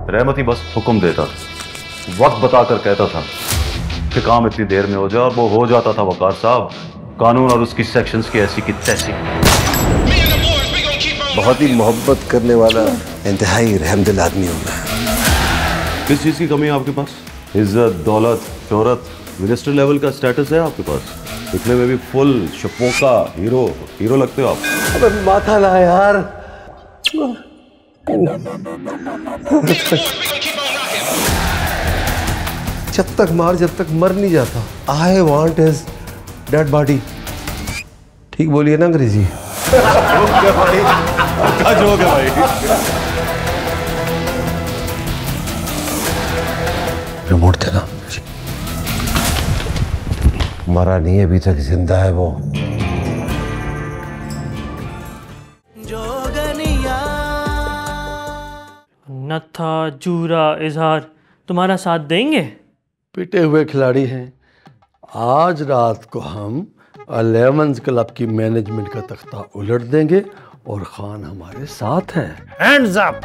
रहमत ही बस हुक्म देता था, वक्त बताकर कहता था कि काम इतनी देर में हो जाए, और वो हो जाता था वकार साहब। कानून और उसकी सेक्शंस की ऐसी की तैसी। बहुत ही मोहब्बत करने वाला इंतहाई रहमदिल आदमी हूं मैं। किस चीज की कमी है आपके पास? इज्जत, दौलत, शोहरत, मिनिस्टर लेवल का स्टेटस है आपके पास। दिखने में भी फुल शपोका हीरो लगते हो आप। अबे माथा ला यार। जब तक मार, जब तक मर नहीं जाता। I want his dead body. ठीक बोलिए ना अंग्रेजी? भाई अच्छा जोक है भाई। रिमोट देना। मरा नहीं, अभी तक जिंदा है वो। नत्था, जूरा, इजहार तुम्हारा साथ देंगे? पिटे हुए खिलाड़ी हैं। आज रात को हम 11 क्लब की मैनेजमेंट का तख्ता उलट देंगे और खान हमारे साथ है। Hands up.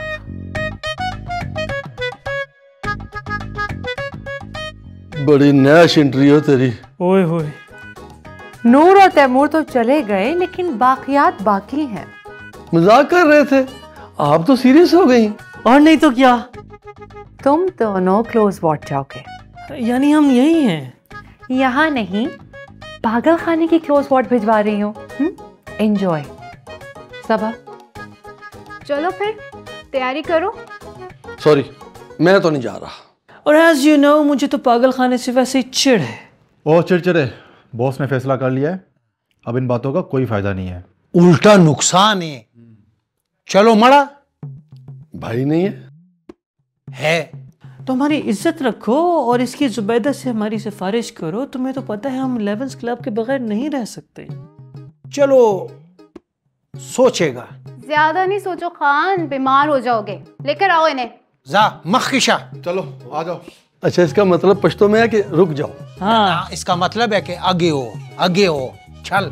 बड़ी नैश एंट्री हो तेरी। ओए होए। नूर और तैमूर तो चले गए, लेकिन बाकियात बाकी हैं। मजाक कर रहे थे, आप तो सीरियस हो गई। और नहीं तो क्या, तुम दोनों क्लोज वॉट जाओगे। यानी हम यही हैं? यहाँ नहीं, पागल खाने की क्लोज वॉट भिजवा रही हूँ। एंजॉय। सबा चलो फिर तैयारी करो। सॉरी, मैं तो नहीं जा रहा। और एज यू नो, मुझे तो पागल खाने से वैसे ही चिढ़ है। ओ चिड़चिड़े, बॉस ने फैसला कर लिया है, अब इन बातों का कोई फायदा नहीं है। उल्टा नुकसान है। चलो मड़ा। भाई नहीं है तो हमारी इज्जत रखो और इसकी जुबैदा से हमारी सिफारिश करो। तुम्हें तो पता है हम 11 क्लब के बगैर नहीं रह सकते। चलो सोचेगा। ज्यादा नहीं सोचो खान, बीमार हो जाओगे। लेकर आओ इन्हें। जा मखिशा। चलो आ जाओ। अच्छा, इसका मतलब पश्तो में है कि रुक जाओ। हाँ, इसका मतलब है कि आगे हो चल।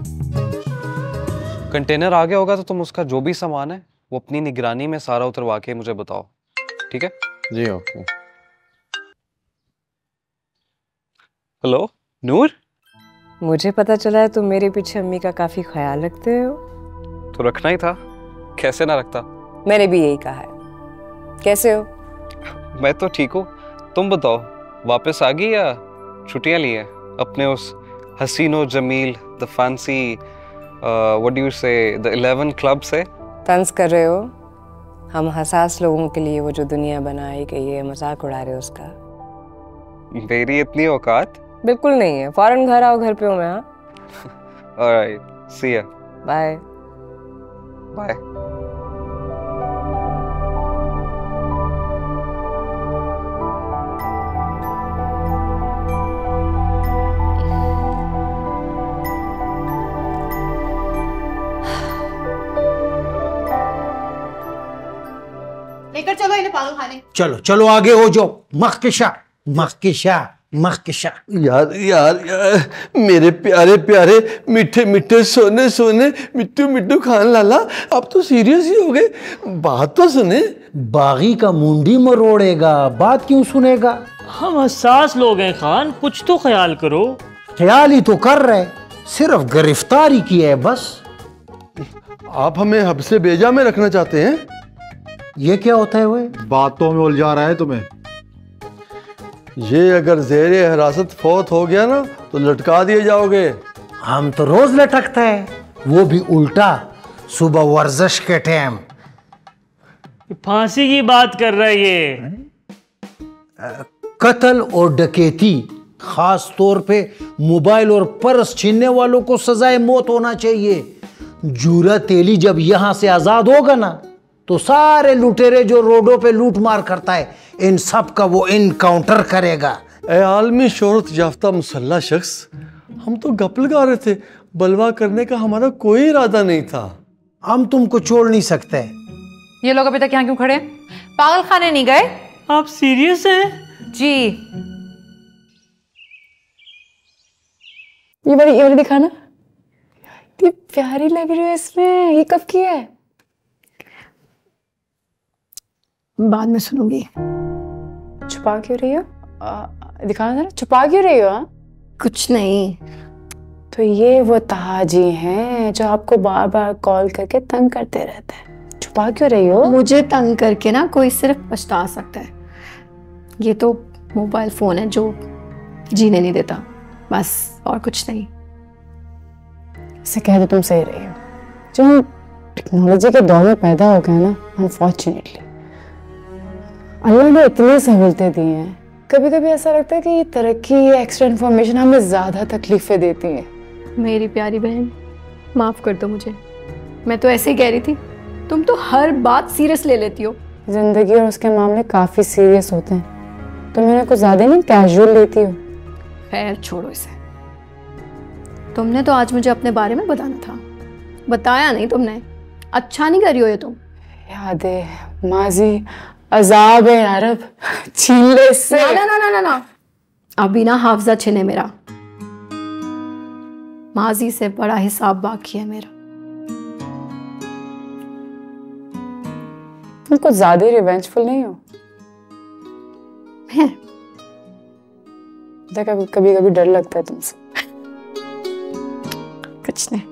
कंटेनर आ गया होगा तो तुम उसका जो भी सामान है वो अपनी निगरानी में सारा उतरवा के मुझे बताओ, ठीक है? जी ओके। हेलो नूर। मुझे पता चला है तुम मेरे पीछे अम्मी का काफी ख्याल रखते हो। तो रखना ही था, कैसे ना रखता। मैंने भी यही कहा है। कैसे हो? मैं तो ठीक हूँ, तुम बताओ वापस आ गई या छुट्टियां ली है अपने उस हसीनो जमील the fancy what do you say the 11 club से? तंज कर रहे हो? हम हसास लोगों के लिए वो जो दुनिया बनाई गई है, मजाक उड़ा रहे हो उसका? मेरी इतनी औकात बिल्कुल नहीं है। फौरन घर आओ, घर पे हूँ मैं। हाँ alright, see ya. Bye bye. लेकर चलो इन्हें पागल खाने। चलो चलो आगे हो जाओ। मखिशा मखिशा मखिशा। यार यार यार, मेरे प्यारे प्यारे मीठे मीठे सोने सोने मिट्टू मिट्टू खान लाला, अब तो सीरियस ही हो गए। बात तो सुने। बागी का मुंडी मरोड़ेगा, बात क्यों सुनेगा? हम हसास लोग हैं खान, कुछ तो ख्याल करो। ख्याल ही तो कर रहे, सिर्फ गिरफ्तारी की है बस। आप हमें हब्से बेजा में रखना चाहते हैं? ये क्या होता है? वो बातों में उलझा रहा है तुम्हें। ये अगर ज़ेरे हिरासत फौत हो गया ना तो लटका दिए जाओगे। हम तो रोज लटकते हैं, वो भी उल्टा, सुबह वर्जिश के टाइम। फांसी की बात कर रहा है ये। कत्ल और डकैती, खास तौर पे मोबाइल और पर्स छीनने वालों को सजाए मौत होना चाहिए। जूरा तेली जब यहां से आजाद होगा ना तो सारे लुटेरे जो रोडों पे लूट मार करता है, इन सब का वो इनकाउंटर करेगा। ए आलमी शोहरत याफ्ता मुसल्ला शख्स, हम तो गप लगा रहे थे, बलवा करने का हमारा कोई इरादा नहीं था। हम तुमको छोड़ नहीं सकते। ये लोग अभी तक यहाँ क्यों खड़े? पागल खाने नहीं गए? आप सीरियस हैं? जी। ये वाली दिखाना, इतनी प्यारी लग रही है इसमें। ये कब की है? बाद में सुनूंगी। छुपा क्यों रही हो? दिखाना जरा, छुपा क्यों रही हो? कुछ नहीं। तो ये वो ताजी हैं जो आपको बार बार कॉल करके तंग करते रहते हैं। छुपा क्यों रही हो? मुझे तंग करके ना कोई सिर्फ पछता सकता है। ये तो मोबाइल फोन है जो जीने नहीं देता, बस, और कुछ नहीं। इसे कह दो तुम सही रही हो। जो हम टेक्नोलॉजी के दौर में पैदा हो गए ना, अनफॉर्चुनेटली अल्लाह ने इतनी सहूलतें दी हैं, कभी कभी ऐसा लगता है कि ये तरक्की, ये एक्स्ट्रा इन्फॉर्मेशन हमें ज़्यादा तकलीफें देती हैं। मेरी प्यारी बहन, माफ़ कर दो मुझे, मैं तो ऐसे ही कह रही थी। तुम तो हर बात सीरियस ले लेती हो। ज़िंदगी और उसके मामले काफ़ी सीरियस होते हैं, तुम इन्हें कुछ ज़्यादा नहीं कैजुअल लेती हो। खैर छोड़ो इसे। तुमने तो आज मुझे अपने बारे में बताना था, बताया नहीं तुमने। अच्छा नहीं कर रही हो ये तुम। याद है माजी अजाब है यारब, छीन ले इससे। ना ना ना ना ना, अभी ना हाफजा छिने मेरा। माजी से बड़ा हिसाब बाकी है मेरा। तुम कुछ ज्यादा रिवेंजफुल नहीं हो? कभी कभी डर लगता है तुमसे। कुछ नहीं।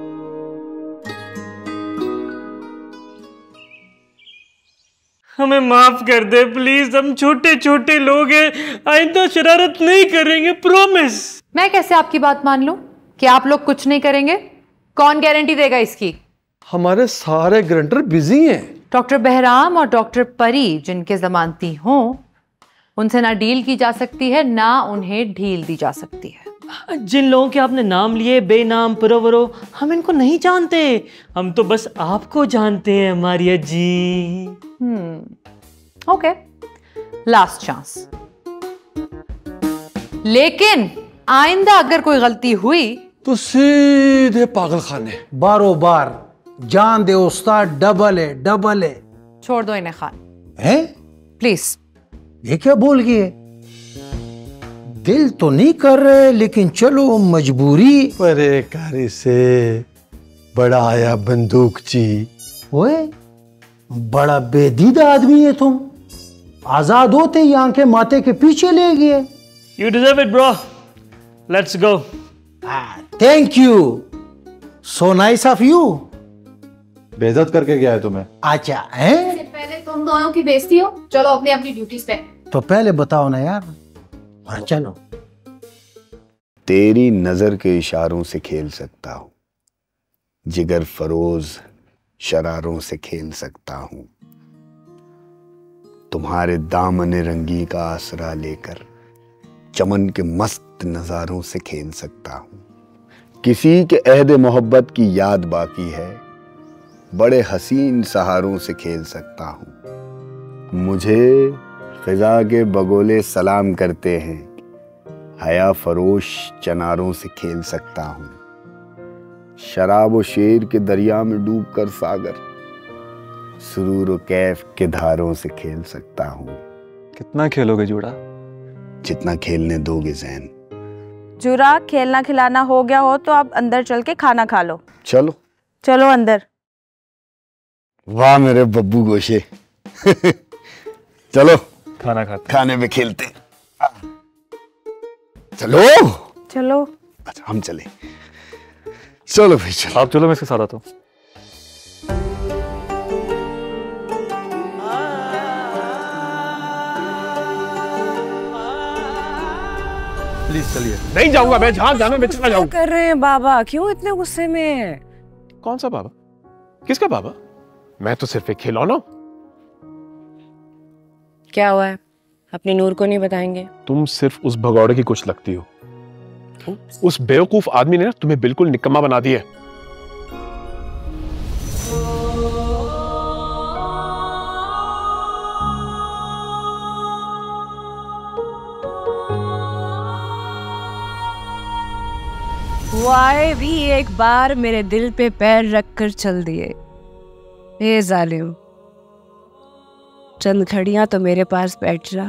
हमें माफ कर दे प्लीज, हम छोटे छोटे लोग हैं, आइंदा शरारत नहीं करेंगे, प्रॉमिस। मैं कैसे आपकी बात मान लूं कि आप लोग कुछ नहीं करेंगे? कौन गारंटी देगा इसकी? हमारे सारे गारंटर बिजी हैं। डॉक्टर बहराम और डॉक्टर परी जिनके जमानती हों, उनसे ना डील की जा सकती है ना उन्हें ढील दी जा सकती है। जिन लोगों के आपने नाम लिए, बेनाम पुरवरो, हम इनको नहीं जानते। हम तो बस आपको जानते हैं Maria ji. Okay, last chance. लेकिन आइंदा अगर कोई गलती हुई तो सीधे पागल खाने। बारों बार जान दे उस्ताद, डबल है डबल है। छोड़ दो इन्हें खान, हैं? प्लीज। ये क्या बोल गए? दिल तो नहीं कर रहे, लेकिन चलो मजबूरी। परेकारी से बड़ा आया बंदूक जी। ओए, बड़ा बेदीदा आदमी है तुम। आजाद होते ही आंखें माथे के पीछे ले गए। You deserve it, bro. Let's go. Thank you, so nice of you. बेइज्जत करके गया है तुम्हें। अच्छा है? पहले तुम दोनों की बेइज्जती हो, चलो अपनी अपनी ड्यूटीज पे। तो पहले बताओ ना यार। और चलो। तेरी नजर के इशारों से खेल सकता हूं, जिगर फरोज शरारों से खेल सकता हूं, तुम्हारे दामन रंगी का आसरा लेकर चमन के मस्त नजारों से खेल सकता हूं। किसी के अहद मोहब्बत की याद बाकी है, बड़े हसीन सहारों से खेल सकता हूं। मुझे फिजा के बगोले सलाम करते हैं, हया फरोश चनारों से खेल सकता हूं। शराब व शेर के दरिया में डूबकर सागर, सुरूर व कैफ के धारों से खेल सकता हूं। कितना खेलोगे जूड़ा? जितना खेलने दोगे जैन। जुरा, खेलना खिलाना हो गया हो तो आप अंदर चल के खाना खा लो। चलो चलो अंदर। वाह मेरे बब्बू गोशे। चलो खाना खाते, खाने में खेलते। चलो चलो। अच्छा हम चले। चलो भाई चलो। आप चलो, मैं इसके साथ आता हूँ। प्लीज चलिए। नहीं जाऊंगा मैं, जहां जाना मैं चला जाऊंगा। क्या कर रहे हैं बाबा? क्यों इतने गुस्से में? कौन सा बाबा? किसका बाबा? मैं तो सिर्फ एक खिलौना। क्या हुआ है? अपनी नूर को नहीं बताएंगे? तुम सिर्फ उस भगौड़े की कुछ लगती हो। उस बेवकूफ आदमी ने ना तुम्हें बिल्कुल निकम्मा बना दिया है। वाई भी एक बार मेरे दिल पे पैर रख कर चल दिए। ए जालिम, चंद घड़ियां तो मेरे पास बैठ जा,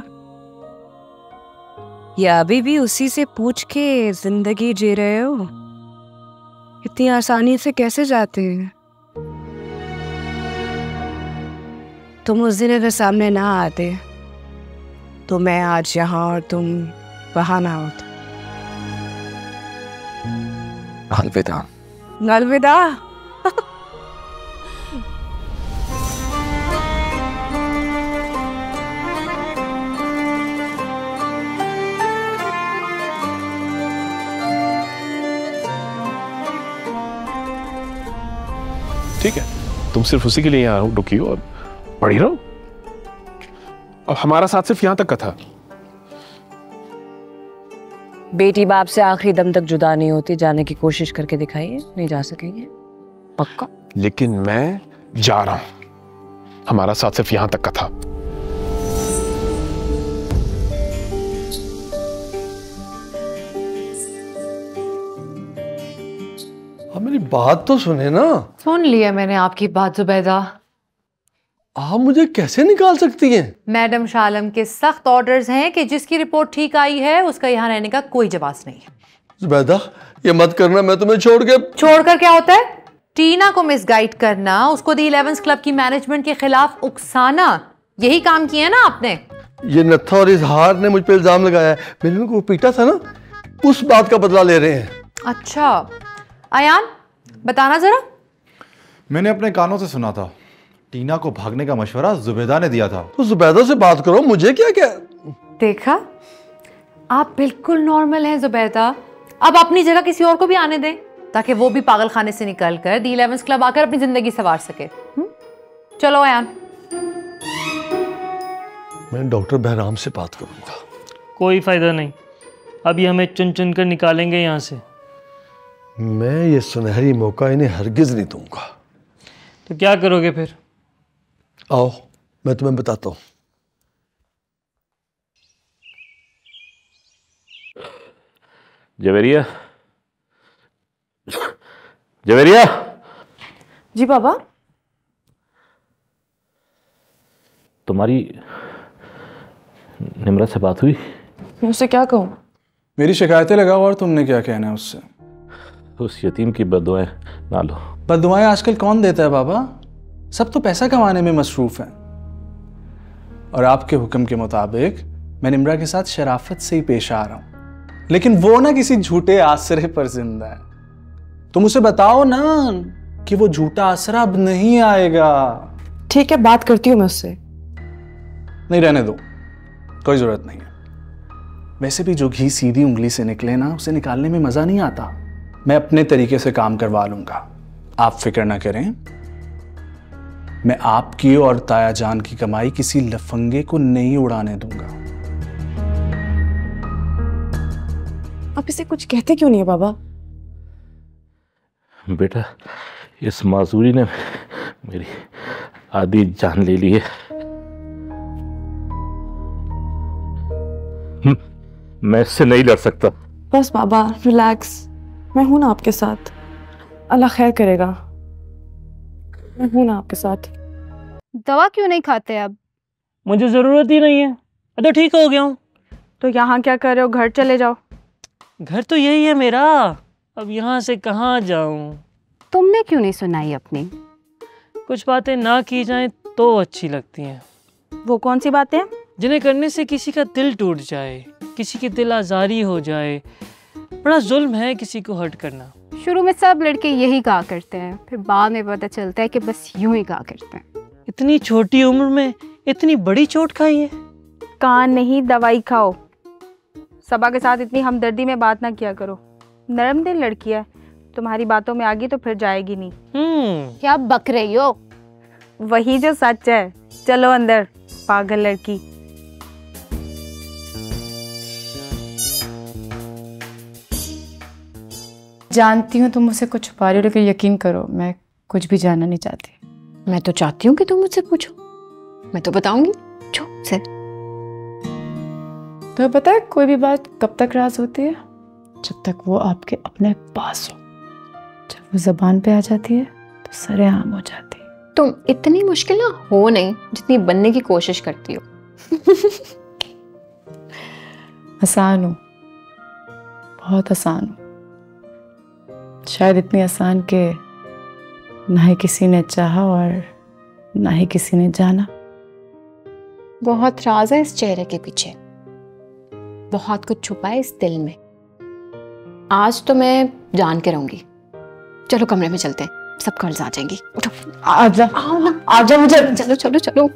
या अभी भी उसी से पूछ के जिंदगी जी रहे हो? इतनी आसानी से कैसे जाते हैं? तुम उस दिन अगर सामने ना आते तो मैं आज यहाँ और तुम वहां ना होते। अलविदा। अलविदा। ठीक है, तुम सिर्फ उसी के लिए यहाँ रुकी हो और पढ़ी रहो। अब हमारा साथ सिर्फ यहाँ तक का था। बेटी बाप से आखिरी दम तक जुदा नहीं होती। जाने की कोशिश करके दिखाइए, नहीं जा सकेंगे पक्का। लेकिन मैं जा रहा हूं, हमारा साथ सिर्फ यहाँ तक का था। अब मेरी बात तो सुने ना। सुन लिया मैंने आपकी बात जुबैदा। आप मुझे कैसे निकाल सकती हैं? मैडम शालम के सख्त ऑर्डर्स हैं कि जिसकी रिपोर्ट ठीक आई है उसका यहाँ रहने का कोई जवाब नहीं है। जुबैदा ये मत करना, मैं तुम्हें छोड़कर क्या होता है? टीना को मिसगाइड करना, उसको दी 11th क्लब की मैनेजमेंट के खिलाफ उकसाना, यही काम किया ना आपने। ये नत्था और इजहार ने मुझ पे इल्जाम लगाया है। मैंने उनको पीटा था ना, उस बात का बदला ले रहे हैं। अच्छा अयान बताना जरा। मैंने अपने कानों से सुना था, टीना को भागने का मशवरा जुबैदा ने दिया था। तो जुबैदा से बात करो, मुझे क्या क्या। देखा, आप बिल्कुल नॉर्मल हैं जुबैदा। अब अपनी जगह किसी और को भी आने दें ताकि वो भी पागल खाने से निकलकर दी 11th क्लब आकर अपनी जिंदगी संवार सके। चलो अयान। मैं डॉक्टर बहराम से बात करूंगा। कोई फायदा नहीं, अभी हमें चुन चुन कर निकालेंगे यहाँ से। मैं ये सुनहरी मौका इन्हें हरगिज नहीं दूंगा। तो क्या करोगे फिर? आओ मैं तुम्हें बताता हूं। जवेरिया, जवेरिया। जी बाबा। तुम्हारी निम्रा से बात हुई? मैं उससे क्या कहूँ? मेरी शिकायतें लगाओ और तुमने क्या कहना है उससे? उस यतीम की बद्दुआएं ना लो। बद्दुआएं आजकल कौन देता है बाबा? सब तो पैसा कमाने में मसरूफ हैं। और आपके हुक्म के मुताबिक मैं निम्रा के साथ शराफत से ही पेश आ रहा हूं, लेकिन वो ना किसी झूठे आसरे पर जिंदा है। तुम उसे बताओ ना कि वो झूठा आसरा अब नहीं आएगा। ठीक है, बात करती हूँ मैं उससे। नहीं, रहने दो, कोई जरूरत नहीं है। वैसे भी जो घी सीधी उंगली से निकले ना, उसे निकालने में मजा नहीं आता। मैं अपने तरीके से काम करवा लूंगा, आप फिक्र ना करें। मैं आपकी और ताया जान की कमाई किसी लफंगे को नहीं उड़ाने दूंगा। आप इसे कुछ कहते क्यों नहीं है बाबा? बेटा, इस माजूरी ने मेरी आधी जान ले ली है। मैं इससे नहीं लड़ सकता। बस बाबा रिलैक्स, मैं हूं ना आपके साथ। अल्लाह खैर करेगा, मैं हूं ना आपके साथ। दवा क्यों नहीं खाते अब? मुझे जरूरत ही नहीं है, तो ठीक हो गया हूँ। तो यहाँ क्या कर रहे हो? घर चले जाओ। घर तो यही है मेरा, अब यहाँ से कहाँ जाऊँ? तुमने क्यों नहीं सुनाई अपनी? कुछ बातें ना की जाएं तो अच्छी लगती हैं। वो कौन सी बातें? जिन्हें करने से किसी का दिल टूट जाए, किसी की दिल आज़ारी हो जाए। बड़ा जुल्म है किसी को हर्ट करना। शुरू में सब लड़के यही कहा करते हैं, फिर बाद में पता चलता है कि बस यूं ही कहा करते हैं। इतनी छोटी उम्र में इतनी बड़ी चोट खाई है। कान नहीं, दवाई खाओ। सबा के साथ इतनी हमदर्दी में बात ना किया करो। नरम दिल लड़की है, तुम्हारी बातों में आ गई तो फिर जाएगी नहीं। क्या बक रही हो? वही जो सच है। चलो अंदर, पागल लड़की। जानती हूँ तुम मुझसे कुछ छुपा रही हो, लेकिन यकीन करो मैं कुछ भी जानना नहीं चाहती। मैं तो चाहती हूँ कि तुम मुझसे पूछो, मैं तो बताऊंगी चुप से। तुम्हें पता है कोई भी बात कब तक राज होती है? जब तक वो आपके अपने पास हो। जब वो जबान पे आ जाती है तो सरेआम हो जाती है। तुम इतनी मुश्किल ना हो नहीं जितनी बनने की कोशिश करती हो। आसान हूँ, बहुत आसान हूँ। शायद इतनी आसान के ना ही किसी ने चाहा और ना ही किसी ने जाना। बहुत राज है इस चेहरे के पीछे, बहुत कुछ छुपा है इस दिल में। आज तो मैं जान के रहूंगी। चलो कमरे में चलते हैं, सब कर्ज आ जाएंगी। उठो, आजा आजा मुझे, चलो चलो चलो।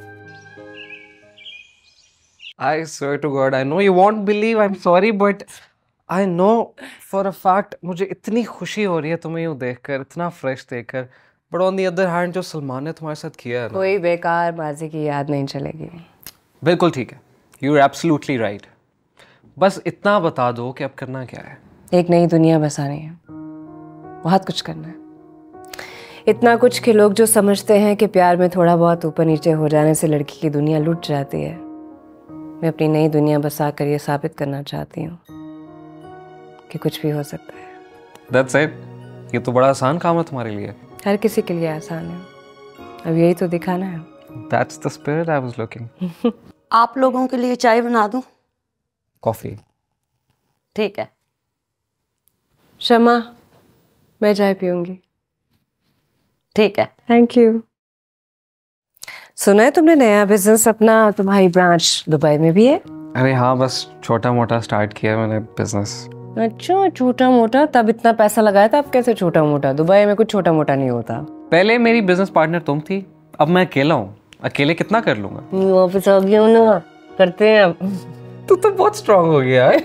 I swear to God, I know you won't believe. I'm sorry, but I know for a fact मुझे इतनी खुशी हो रही है तुम्हें यूँ देखकर, इतना फ्रेश देखकर। But on the other hand, जो सलमान ने तुम्हारे साथ किया है ना, कोई बेकार माजी की याद नहीं चलेगी। बिल्कुल ठीक है। You're absolutely right. बस इतना बता दो कि अब करना क्या है। एक नई दुनिया बसानी है, बहुत कुछ करना है। इतना कुछ कि लोग जो समझते हैं कि प्यार में थोड़ा बहुत ऊपर नीचे हो जाने से लड़की की दुनिया लुट जाती है, मैं अपनी नई दुनिया बसा कर ये साबित करना चाहती हूँ कि कुछ भी हो सकता है। That's it. ये तो बड़ा आसान काम है तुम्हारे लिए। हर किसी के लिए आसान है, अब यही तो दिखाना है। That's the spirit I was looking. आप लोगों के लिए चाय बना दूं? Coffee. ठीक है। शमा, मैं चाय पीऊंगी। ठीक है। Thank you. सुना है तुमने नया बिजनेस अपना, तुम्हारी ब्रांच दुबई में भी है? अरे हाँ, बस छोटा मोटा स्टार्ट किया मैंने बिजनेस। अच्छा, छोटा मोटा? तब इतना पैसा लगाया था, अब कैसे छोटा मोटा? दुबई में कुछ छोटा मोटा नहीं होता। पहले मेरी बिजनेस पार्टनर तुम थी, अब मैं अकेला हूँ। अकेले कितना कर लूंगा? वापस आ गया हूँ ना, करते हैं अब। तू तो बहुत स्ट्रांग हो गया है।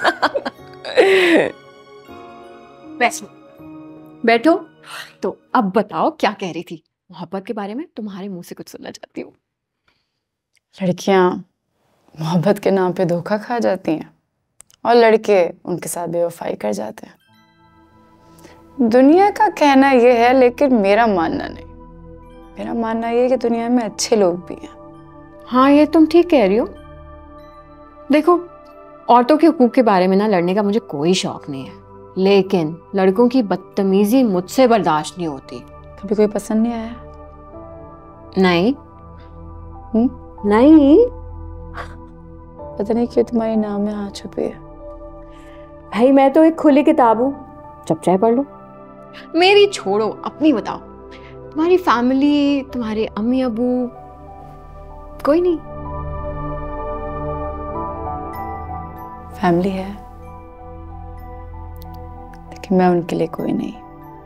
बैठो। तो अब बताओ क्या कह रही थी? मोहब्बत के बारे में तुम्हारे मुंह से कुछ सुनना चाहती हूँ। लड़कियां मोहब्बत के नाम पे धोखा खा जाती हैं और लड़के उनके साथ बेवफाई कर जाते हैं। दुनिया का कहना ये है, लेकिन मेरा मानना नहीं। मेरा मानना ये है कि दुनिया में अच्छे लोग भी हैं। हाँ, ये तुम ठीक कह रही हो। देखो, औरतों के हुकूक के बारे में ना लड़ने का मुझे कोई शौक नहीं है, लेकिन लड़कों की बदतमीजी मुझसे बर्दाश्त नहीं होती। कभी कोई पसंद नहीं आया? नहीं। नहीं। पता नहीं क्यों तुम्हारी नाम में हाथ छुपी है। भाई मैं तो एक खुली किताब हूँ, जब चाहे पढ़ लो। मेरी छोड़ो, अपनी बताओ। तुम्हारी फैमिली, तुम्हारे अम्मी अबू, कोई नहीं? फैमिली है, लेकिन मैं उनके लिए कोई नहीं।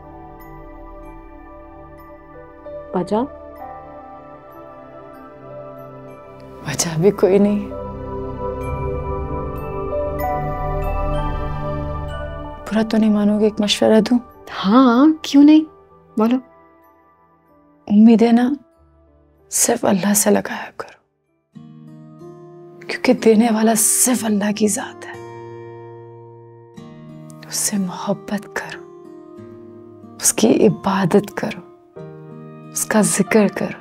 वजह? वजह भी कोई नहीं। बुरा तो नहीं मानोगे एक मशवरा दूं? हाँ, क्यों नहीं, बोलो। उम्मीदें ना सिर्फ अल्लाह से लगाया करो, क्योंकि देने वाला सिर्फ अल्लाह की जात है। उससे मोहब्बत करो, उसकी इबादत करो, उसका जिक्र करो,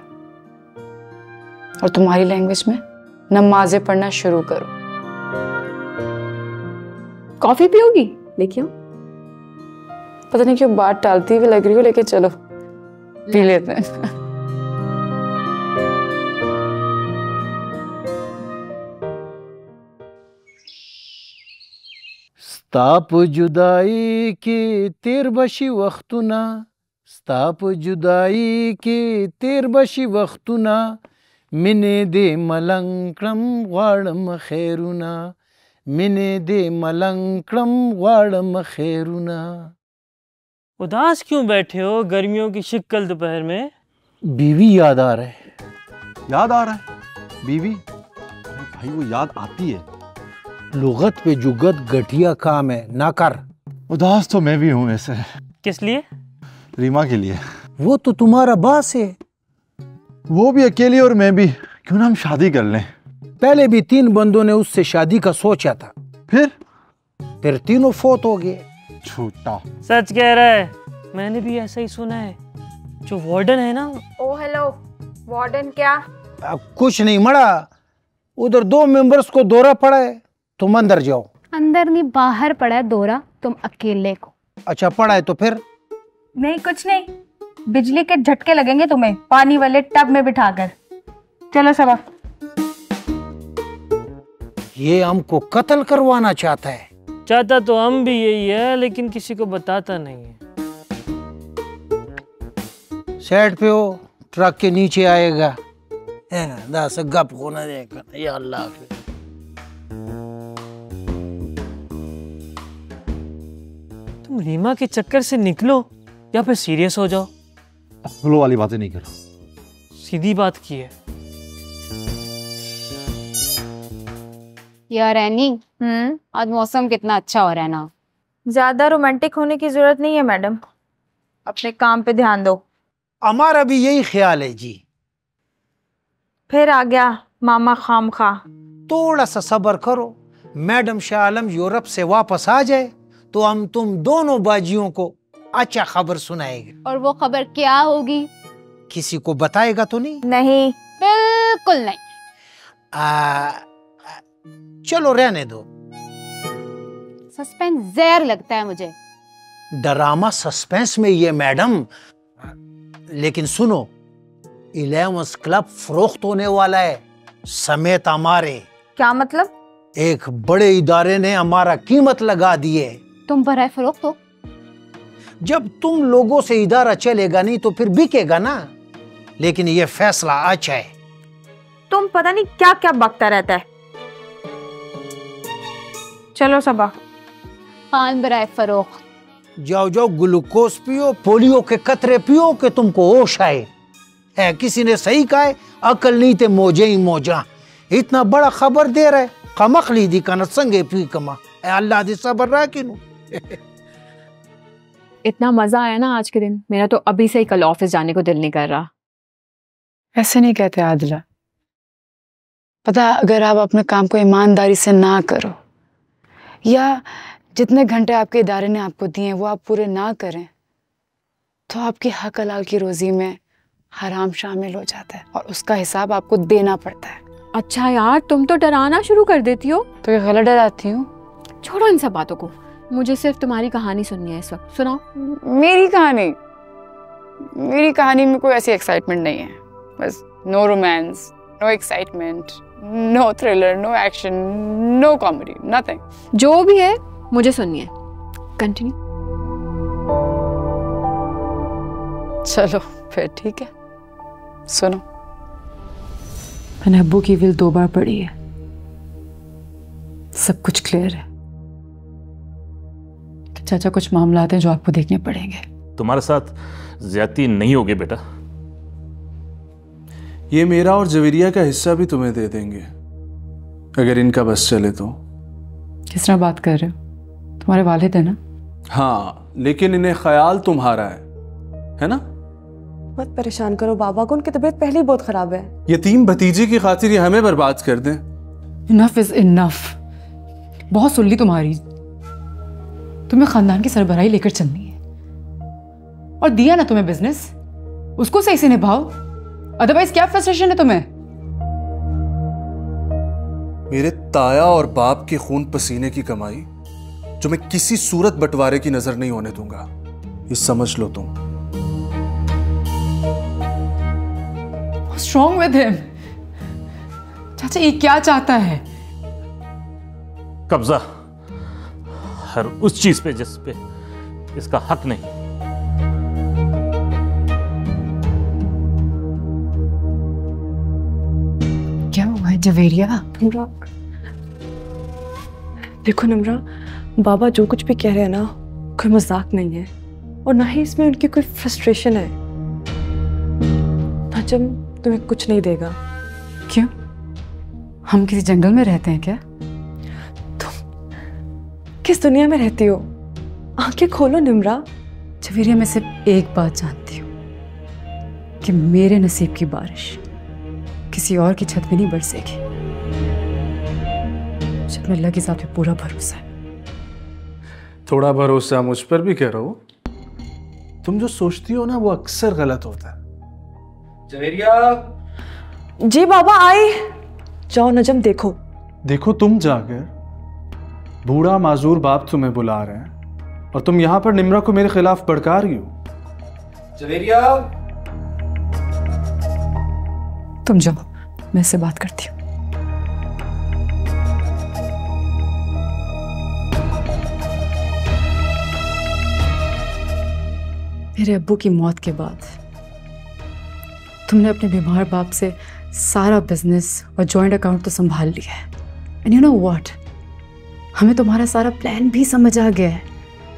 और तुम्हारी लैंग्वेज में नमाजें पढ़ना शुरू करो। कॉफी पियोगी? लेके आओ। पता नहीं क्यों बात टालती हुई लग रही हो, लेकिन चलो पी लेते हैं। स्ताप जुदाई की तेरबशी वक्तुना, स्ताप जुदाई की तेरबशी वक्तुना, मिने दे मलंकड़म वाड़म खैरुना, मिने दे मलंकड़म वाड़म खैरुना। उदास क्यों बैठे हो गर्मियों की शिक्कल दोपहर में? बीवी याद आ रहा है। याद आ रहा है? बीवी? अरे भाई वो याद आती है। लुगत पे जुगत गठिया काम है, ना कर। उदास तो मैं भी हूँ ऐसे। किस लिए? रीमा के लिए। वो तो तुम्हारा बास है। वो भी अकेली और मैं भी, क्यों ना हम शादी कर लें? पहले भी 3 बंदों ने उससे शादी का सोचा था, फिर तीनों फौत हो गए। झूठा। सच कह रहा है, मैंने भी ऐसा ही सुना है। जो वार्डन है ना। Oh hello warden. क्या? कुछ नहीं मड़ा, उधर 2 मेंबर्स को दौरा पड़ा है, तुम अंदर जाओ। अंदर नहीं, बाहर पड़ा है दौरा, तुम अकेले को। अच्छा पड़ा है तो फिर? नहीं कुछ नहीं, बिजली के झटके लगेंगे तुम्हें पानी वाले टब में बिठाकर। चलो सबा। ये हमको कत्ल करवाना चाहता है। चाहता तो हम भी यही है, लेकिन किसी को बताता नहीं है। साइड पे हो, ट्रक के नीचे आएगा। दस गप को ना देख या अल्लाह तुम रीमा के चक्कर से निकलो या फिर सीरियस हो जाओ। फ्लो वाली बातें नहीं करो, सीधी बात की है। यार एनी, आज मौसम कितना अच्छा हो रहा है ना। ज्यादा रोमांटिक होने की जरूरत नहीं है मैडम, अपने काम पे ध्यान दो। हमारा भी यही ख्याल है जी। फिर आ गया मामा खामखा। थोड़ा सा सब्र करो, मैडम शाह आलम यूरोप से वापस आ जाए तो हम तुम दोनों बाजियों को अच्छा खबर सुनाएंगे। और वो खबर क्या होगी? किसी को बताएगा तो नहीं? नहीं, बिल्कुल नहीं। चलो रहने दो। सस्पेंस जहर लगता है मुझे। ड्रामा सस्पेंस में ये मैडम। लेकिन सुनो, 11 क्लब फरोख्त होने वाला है समेत हमारे। क्या मतलब? एक बड़े इदारे ने हमारा कीमत लगा दी है। तुम बराए फरोख्त हो? जब तुम लोगों से इदारा चलेगा नहीं तो फिर बिकेगा ना। लेकिन ये फैसला अच्छा है। तुम पता नहीं क्या क्या बकता रहता है। चलो सबा। खान बराए फरोख्त। जाओ जाओ ग्लूकोज पियो, पोलियो के कतरे पियो कि तुमको होश आए। है किसी ने सही कहा है, अकल नहीं थे मोजे ही मोजा। इतना बड़ा खबर दे रहा है, कमकली दी का संगे पी कमा। अल्लाह दी सबर रहा कि इतना मजा आया ना आज के दिन, मेरा तो अभी से ही कल ऑफिस जाने को दिल नहीं कर रहा। ऐसे नहीं कहते आदिला। पता है, अगर आप अपने काम को ईमानदारी से ना करो या जितने घंटे आपके इदारे ने आपको दिए हैं वो आप पूरे ना करें तो आपकी हक हलाल की रोजी में हराम शामिल हो जाता है और उसका हिसाब आपको देना पड़ता है। अच्छा यार, तुम तो डराना शुरू कर देती हो। तो ये गलत डराती हूँ? छोड़ो इन सब बातों को, मुझे सिर्फ तुम्हारी कहानी सुननी है इस वक्त। सुनाओ। मेरी कहानी में कोई ऐसी एक्साइटमेंट नहीं है। बस no romance, no excitement, no thriller, no action, no comedy, nothing. जो भी है मुझे सुननी है। कंटिन्यू। चलो फिर ठीक है, सुनो। मैंने अब्बू की विल 2 बार पढ़ी है, सब कुछ क्लियर है। चाचा, कुछ मामला हैं जो आपको देखने पड़ेंगे। तुम्हारे साथ ज्यादती नहीं होगी बेटा। ये मेरा और जवेरिया का हिस्सा भी तुम्हें दे देंगे अगर इनका बस चले तो। किस तरह बात कर रहे हो? तुम्हारे वालिद है ना? हाँ, लेकिन इन्हें ख्याल तुम्हारा है ना? मत परेशान करो बाबा को, उनकी तबीयत पहले ही बहुत खराब है। यतीम भतीजे की खातिर ये हमें बर्बाद कर दें। Enough is enough. बहुत सुन ली तुम्हारी। तुम्हें खानदान की सरबराही लेकर चलनी है और दिया ना तुम्हें बिजनेस, उसको सही से निभाओ, अदरवाइज क्या फ्रस्ट्रेशन है तुम्हें? मेरे ताया और बाप के खून पसीने की कमाई जो मैं किसी सूरत बंटवारे की नजर नहीं होने दूंगा, ये समझ लो तुम। What's wrong with him? चाचा ये क्या चाहता है? कब्जा हर उस चीज पे जिस पे इसका हक नहीं। क्या हुआ है जवेरिया? निम्रा, देखो निम्रा, बाबा जो कुछ भी कह रहे हैं ना, कोई मजाक नहीं है और ना ही इसमें उनकी कोई फ्रस्ट्रेशन है। नाजम तुम्हें कुछ नहीं देगा। क्यों? हम किसी जंगल में रहते हैं क्या? किस दुनिया में रहती हो? आंखें खोलो निम्रा। जवेरिया, मैं सिर्फ एक बात जानती हूँ कि मेरे नसीब की बारिश किसी और की छत में नहीं बरसेगी। मुझे अपने अल्लाह की ज़ात पे पूरा भरोसा है। थोड़ा भरोसा मुझ पर भी करो। तुम जो सोचती हो ना वो अक्सर गलत होता है। जवेरिया। जी बाबा, आए। जाओ नजम, देखो तुम जाकर बूढ़ा माजूर बाप तुम्हें बुला रहे हैं और तुम यहां पर निम्रा को मेरे खिलाफ भड़का रही हो। जवेरिया, तुम जाओ, मैं इससे बात करती हूँ। मेरे अब्बू की मौत के बाद तुमने अपने बीमार बाप से सारा बिजनेस और जॉइंट अकाउंट तो संभाल लिया है। एंड यू नो व्हाट, हमें तुम्हारा सारा प्लान भी समझ आ गया है।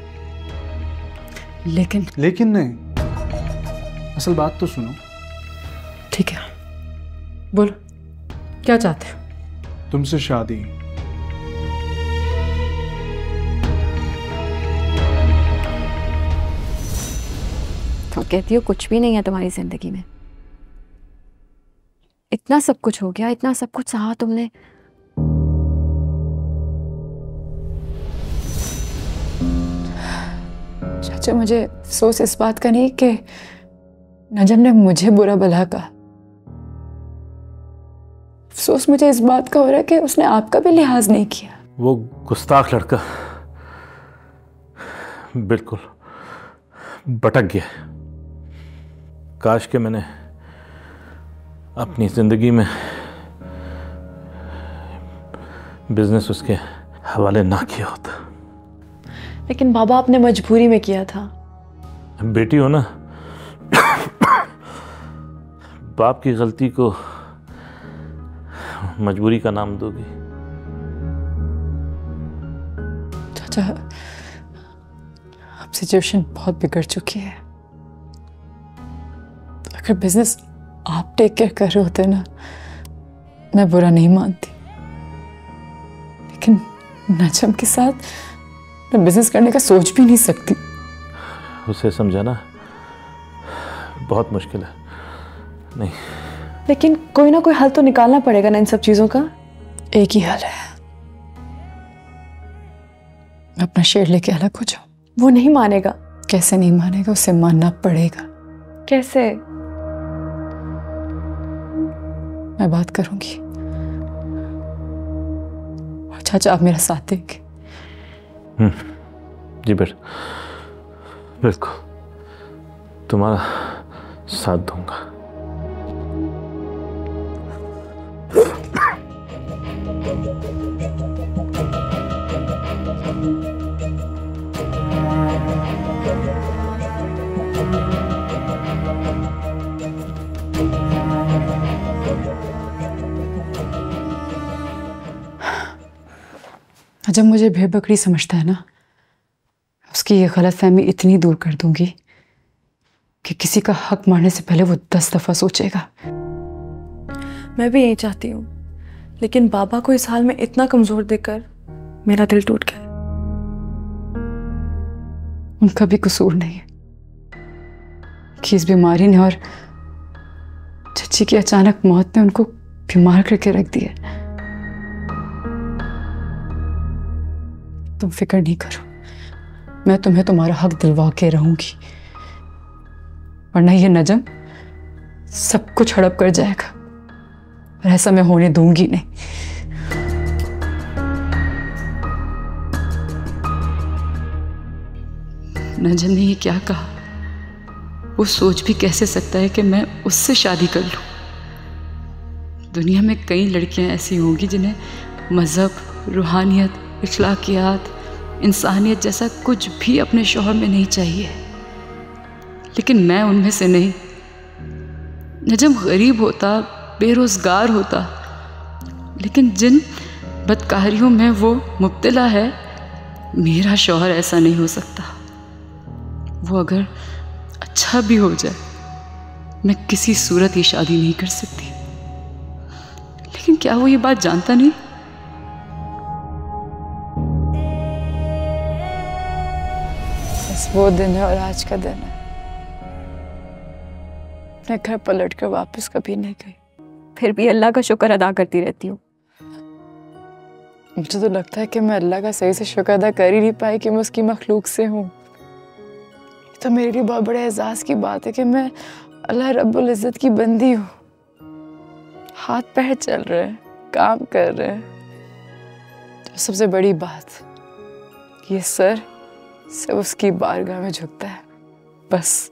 लेकिन नहीं, असल बात तो सुनो। ठीक है, बोलो क्या चाहते हो? तुमसे शादी। तो कहती हो कुछ भी नहीं है तुम्हारी जिंदगी में। इतना सब कुछ हो गया, इतना सब कुछ सहा तुमने। चाचा मुझे अफसोस इस बात का नहीं कि नजम ने मुझे बुरा भला कहा। अफसोस मुझे इस बात का हो रहा है कि उसने आपका भी लिहाज नहीं किया। वो गुस्ताख लड़का बिल्कुल भटक गया। काश के मैंने अपनी जिंदगी में बिजनेस उसके हवाले ना किया होता। लेकिन बाबा आपने मजबूरी में किया था। बेटी हो ना, बाप की गलती को मजबूरी का नाम दोगी? चाचा अब सिचुएशन बहुत बिगड़ चुकी है। अगर बिजनेस आप टेक केयर कर रहे होते ना, मैं बुरा नहीं मानती। लेकिन नजम के साथ मैं बिजनेस करने का सोच भी नहीं सकती। उसे समझाना बहुत मुश्किल है। नहीं, लेकिन कोई ना कोई हल तो निकालना पड़ेगा ना इन सब चीजों का। एक ही हल है, मैं अपना शेर लेके अलग हो जाऊं। वो नहीं मानेगा। कैसे नहीं मानेगा? उसे मानना पड़ेगा। कैसे? मैं बात करूंगी और चाचा आप मेरा साथ देंगे। जी बेटा, बिल्कुल तुम्हारा साथ दूंगा। जब मुझे भेड़ बकरी समझता है ना, उसकी ये गलतफहमी इतनी दूर कर दूंगी कि किसी का हक मारने से पहले वो 10 दफा सोचेगा। मैं भी यही चाहती हूँ, लेकिन बाबा को इस हाल में इतना कमजोर देखकर मेरा दिल टूट गया। उनका भी कसूर नहीं है कि इस बीमारी ने और चच्ची की अचानक मौत ने उनको बीमार करके रख दिया। तुम फिक्र नहीं करो, मैं तुम्हें तुम्हारा हक दिलवा के रहूंगी, वरना ये नजम सब कुछ हड़प कर जाएगा और ऐसा मैं होने दूंगी नहीं। नजम ने ये क्या कहा? वो सोच भी कैसे सकता है कि मैं उससे शादी कर लूं? दुनिया में कई लड़कियां ऐसी होंगी जिन्हें मजहब, रूहानियत, इखलाकियात, इंसानियत जैसा कुछ भी अपने शौहर में नहीं चाहिए, लेकिन मैं उनमें से नहीं। नजम गरीब होता, बेरोजगार होता, लेकिन जिन बदकारियों में वो मुब्तला है, मेरा शौहर ऐसा नहीं हो सकता। वो अगर अच्छा भी हो जाए, मैं किसी सूरत ये शादी नहीं कर सकती। लेकिन क्या वो ये बात जानता नहीं? बस वो दिन है और आज का दिन है। मैं घर पलट कर वापस कभी नहीं गई। फिर भी अल्लाह का शुक्र अदा करती रहती हूँ। मुझे तो लगता है कि मैं अल्लाह का सही से शुक्र अदा कर ही नहीं पाई कि मैं उसकी मखलूक से हूँ। तो मेरे लिए बहुत बड़े एहसास की बात है कि मैं अल्लाह रब्बुल इज़्ज़त की बंदी हूँ। हाथ पैर चल रहे हैं, काम कर रहे हैं। तो सबसे बड़ी बात, ये सर सब उसकी बारगाह में झुकता है। बस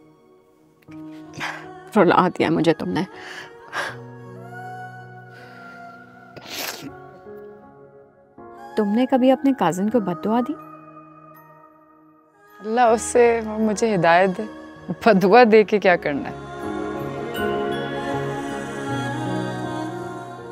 रुला दिया मुझे तुमने। तुमने कभी अपने काजिन को बद्दुआ दी? अल्लाह उससे मुझे हिदायत दे। बद्दुआ दे के क्या करना है?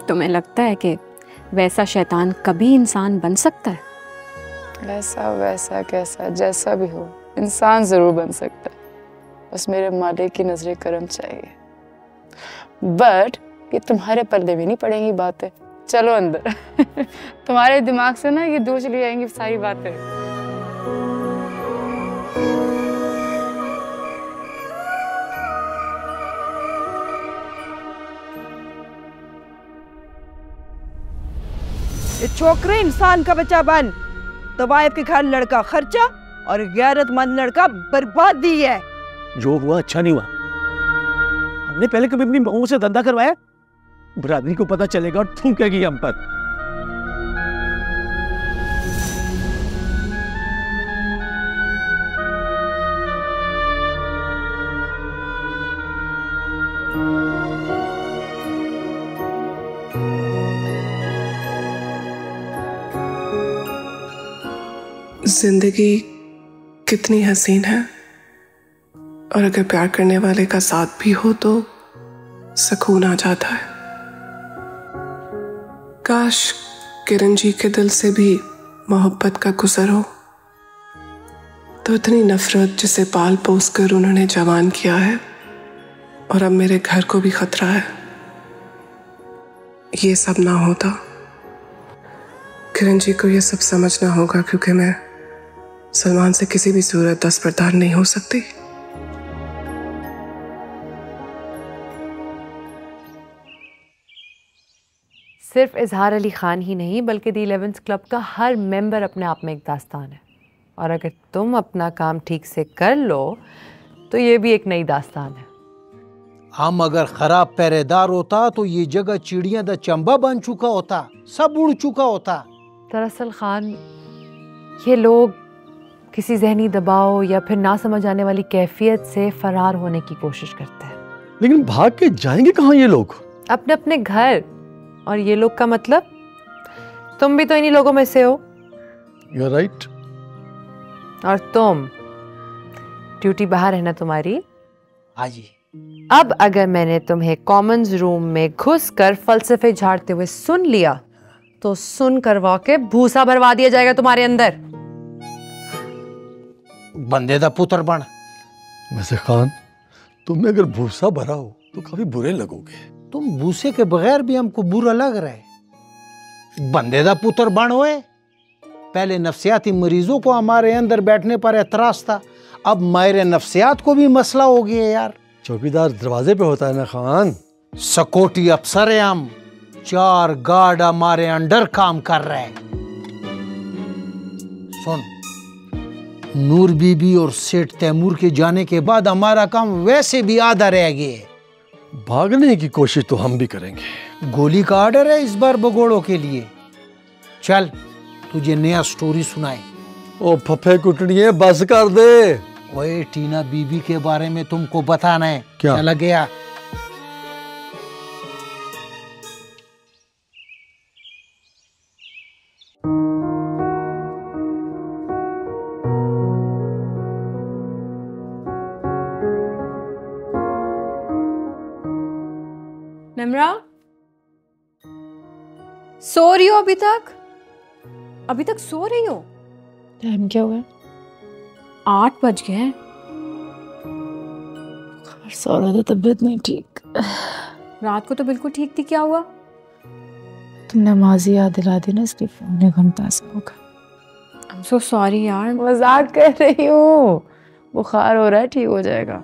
तुम्हें लगता है कि वैसा शैतान कभी इंसान बन सकता है? ऐसा वैसा कैसा जैसा भी हो, इंसान जरूर बन सकता है, बस मेरे मालिक की नजरे करम चाहिए। बट ये तुम्हारे पर्दे में नहीं पड़ेंगी बातें। चलो अंदर तुम्हारे दिमाग से ना ये दूर चली जाएंगी सारी बातें। ये छोकरे इंसान का बच्चा बन, तवायफ के घर लड़का खर्चा और गैरतमंद लड़का बर्बादी है। जो हुआ अच्छा नहीं हुआ। हमने पहले कभी अपनी बहू से धंधा करवाया? बरादरी को पता चलेगा और थूकेगी हम पर। जिंदगी कितनी हसीन है, और अगर प्यार करने वाले का साथ भी हो तो सुकून आ जाता है। काश किरण जी के दिल से भी मोहब्बत का गुजर हो, तो इतनी नफरत जिसे पाल पोस कर उन्होंने जवान किया है, और अब मेरे घर को भी खतरा है, ये सब ना होता। किरण जी को ये सब समझना होगा, क्योंकि मैं सलमान से किसी भी सूरत दस्तबरदार नहीं हो सकती। सिर्फ इजहार अली खान ही नहीं बल्कि दी 11th क्लब का हर मेंबर अपने आप में एक दास्तान है, और अगर तुम अपना काम ठीक से कर लो तो ये भी एक नई दास्तान है। हम अगर खराब पहरेदार होता तो ये जगह चिड़िया दा चंबा बन चुका होता, सब उड़ चुका होता। दरअसल खान, ये लोग किसी जहनी दबाव या फिर ना समझ आने वाली कैफियत से फरार होने की कोशिश करते हैं। लेकिन भाग के जाएंगे कहाँ ये लोग? अपने अपने घर। और ये लोग का मतलब तुम भी तो इन्हीं लोगों में से हो। You're right. और तुम, ड्यूटी बाहर है ना तुम्हारी? हाँ जी। अब अगर मैंने तुम्हें कॉमन्स रूम में घुसकर फलसफे झाड़ते हुए सुन लिया तो सुन करवा के भूसा भरवा दिया जाएगा तुम्हारे अंदर। बंदे दा पुत्र बन। वैसे खान, तुम्हें अगर भूसा भरा हो तो काफी बुरे लगोगे। तुम भूसे के बगैर भी हमको बुरा लग रहा है। बंदे दा पुत्र बन हुए। पहले नफ्सियाती मरीजों को हमारे अंदर बैठने पर एतराज था, अब माहिर नफ्सियात को भी मसला हो गया यार। चौकीदार दरवाजे पे होता है ना खान। सिक्योरिटी अफसर है हम, 4 गार्ड हमारे अंडर काम कर रहे हैं। सुन, नूर बीबी और सेठ तैमूर के जाने के बाद हमारा काम वैसे भी आधा रह गया। भागने की कोशिश तो हम भी करेंगे। गोली का ऑर्डर है इस बार भगोड़ों के लिए। चल तुझे नया स्टोरी सुनाए। ओ फफे कुटड़िए बस कर दे। ओए टीना बीबी के बारे में तुमको बताना है। क्या? चला गया। निम्रा, सो रही हो अभी तक? अभी तक सो रही हो? टाइम क्या हुआ? 8 बज गए हैं। सौरा तो तबीयत नहीं ठीक। रात को तो बिल्कुल ठीक थी, क्या हुआ? तुमने नमाज़ी याद दिला दी ना, इसलिए फोन एक घंटा ऐसा होगा। I'm so sorry यार। मजाक कर रही हूँ, बुखार हो रहा है, ठीक हो जाएगा।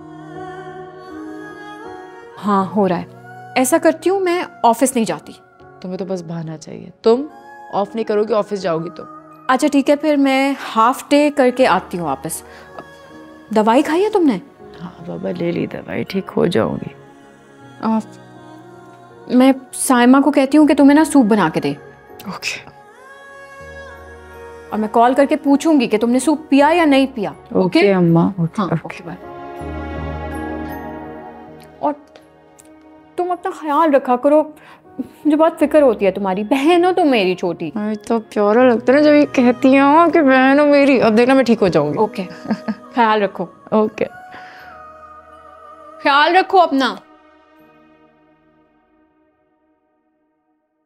हाँ हो रहा है। ऐसा करती हूँ, मैं ऑफिस नहीं जाती। तुम्हें तो बस बहाना चाहिए। तुम ऑफ नहीं करोगी, ऑफिस जाओगी तुम। अच्छा ठीक है, फिर मैं हाफ डे करके आती हूँ वापस। दवाई खाई है तुमने? हाँ बाबा ले ली दवाई, ठीक हो जाऊंगी। मैं साइमा को कहती हूँ कि तुम्हें ना सूप बना के दे। ओके। और मैं कॉल करके पूछूंगी कि तुमने सूप पिया या नहीं पिया। ओके अम्मा। हाँ ओके बाय। और तुम अपना ख्याल रखा करो, मुझे बहुत फिक्र होती है तुम्हारी। बहन हो तुम मेरी छोटी। तो प्यारा लगता है ना जब ये कहती हो कि बहन हो मेरी। अब देखना मैं ठीक हो जाऊंगी। ओके ख्याल रखो। ओके ख्याल रखो अपना।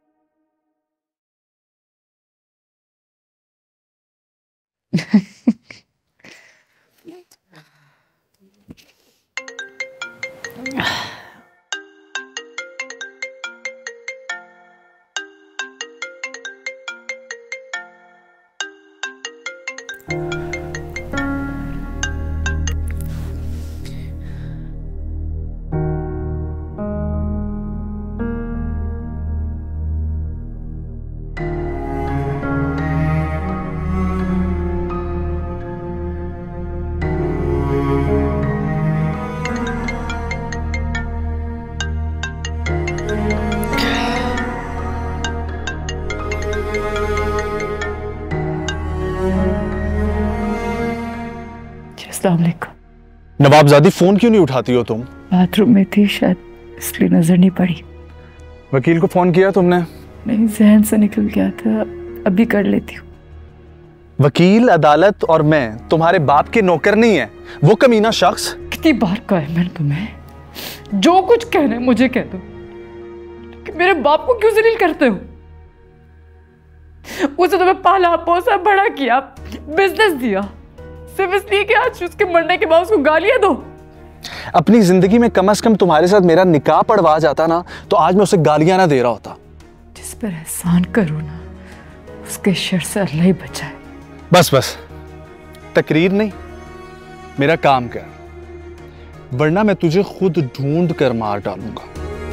नवाबजादी, फोन क्यों नहीं उठाती हो तुम? बाथरूम में थी, शायद इसलिए नजर नहीं पड़ी। वकील को फोन किया तुमने? नहीं, जहन से निकल गया था, अभी कर लेती हूँ। वकील, अदालत और मैं तुम्हारे बाप के नौकर नहीं है। वो कमीना शख्स। कितनी बार कहा है मैंने तुम्हें, जो कुछ कहना है मुझे कह दो, कि मेरे बाप को क्यों जलील करते हो? उसे तुम्हें पाला पोसा बड़ा किया, बिजनेस दिया, सिर्फ इसलिए कि आज उसके मरने के बाद उसको गालियां दो। अपनी जिंदगी में कम से कम तुम्हारे साथ मेरा निकाह पढ़वा जाता ना, तो आज मैं उसे गालियां ना दे रहा होता। जिस पर एहसान करो ना, उसके शर से अल्लाह ही बचाए। बस बस, तकरीर नहीं, मेरा काम कर, वरना मैं तुझे खुद ढूंढ कर मार डालूंगा।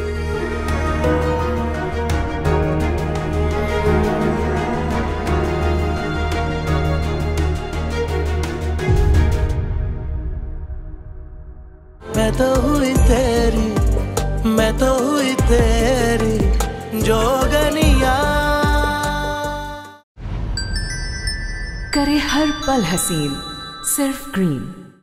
मैं तो हुई तेरी, मैं तो हुई तेरी जोगनिया। करे हर पल हसीन सिर्फ ग्रीन।